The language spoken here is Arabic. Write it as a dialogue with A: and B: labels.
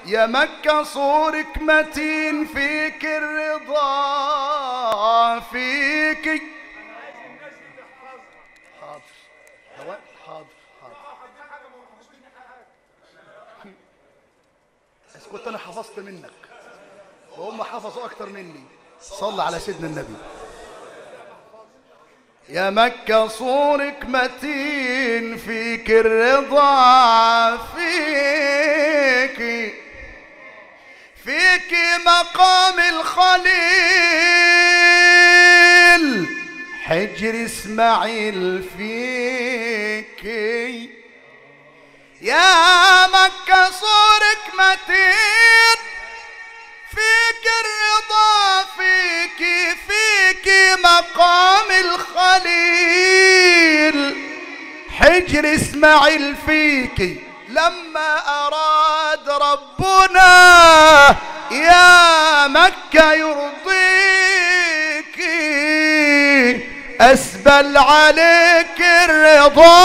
A: يا مكة صورك متين، فيك الرضا فيك. حاضر حاضر حاضر. اسكت، انا حفظت منك وهم حفظوا اكتر مني. صل على سيدنا النبي. يا مكة صورك متين، فيك الرضا فيك مقام الخليل، حجر اسماعيل فيك. يا مكة صورك متين، فيك الرضا فيك مقام الخليل، حجر اسماعيل فيك. لما أراد ربنا يا مكة يرضيك، أسبل عليك الرضا